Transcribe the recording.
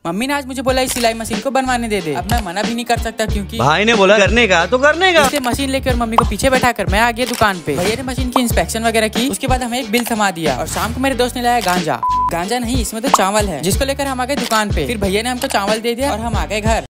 Mummy ने आज मुझे बोला इस सिलाई मशीन को बनवाने दे दे। अब मैं मना भी नहीं कर सकता क्योंकि भाई ने बोला करने का तो करने का। इसलिए मशीन लेकर मम्मी को पीछे बैठा कर मैं आ गया दुकान पे। भैया ने मशीन की इंस्पेक्शन वगैरह की, उसके बाद हमें एक बिल थमा दिया और शाम को मेरे दोस्त ने लाया गांजा नहीं, इसमें तो चावल है, जिसको लेकर हम आ गए दुकान पे। फिर भैया ने हमको चावल दे दिया और हम आ गए घर।